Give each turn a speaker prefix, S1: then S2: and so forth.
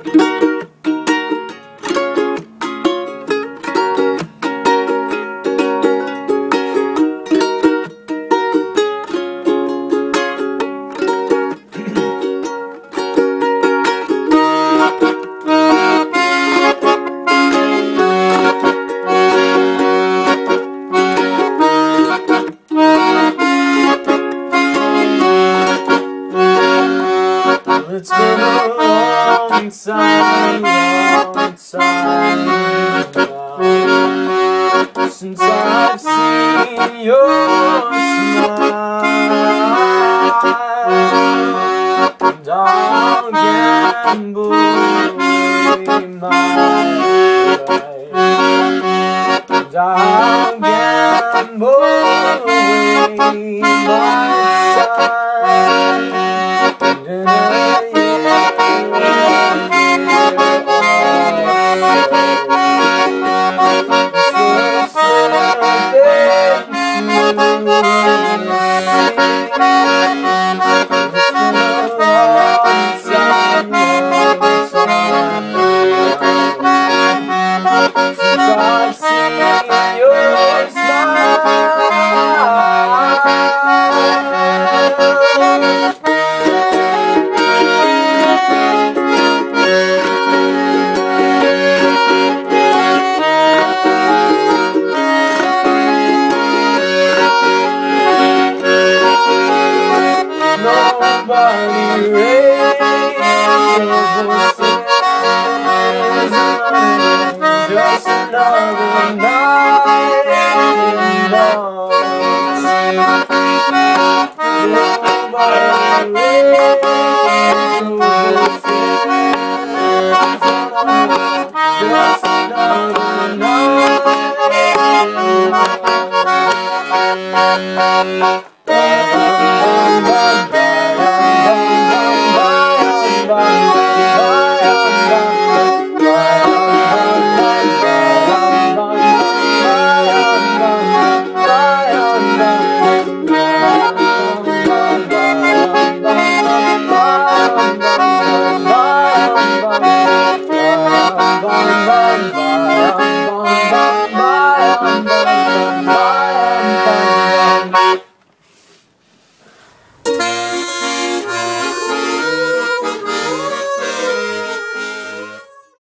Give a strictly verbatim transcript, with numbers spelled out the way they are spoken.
S1: It's been a long time, long time now since I've seen your smile, and I'll gamble away my life, and I'll gamble away my sight, and in a nobody raised your voices, just another night in March. Nobody raised your voices, just another night in March.